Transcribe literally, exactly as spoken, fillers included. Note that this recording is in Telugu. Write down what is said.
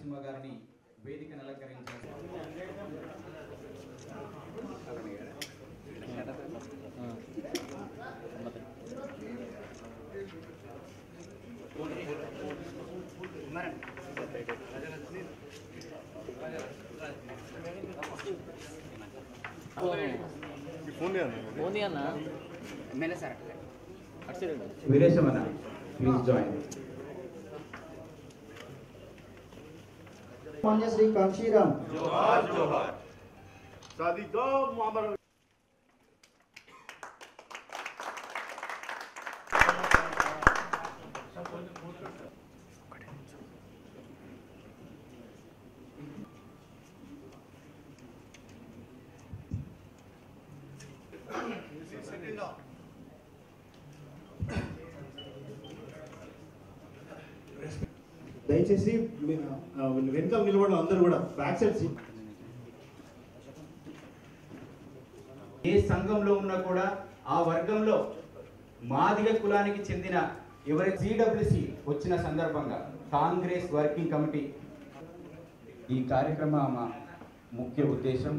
నరసింహ గారిని వేదికను అలంకరించారు. వీరేశమన్న, ప్లీజ్ జాయిన్. मान्य श्री कांशीराम जोहार जोहार सादिका मुहम्मद దయచేసి వెనకాల నిలబడిన అందరూ కూడా బ్యాక్ సైడ్ సీట్. ఏ సంఘంలో ఉన్నా కూడా ఆ వర్గంలో మాదిగ కులానికి చెందిన ఎవరి సిడబ్ల్యూసి వచ్చిన సందర్భంగా కాంగ్రెస్ వర్కింగ్ కమిటీ ఈ కార్యక్రమ ముఖ్య ఉద్దేశం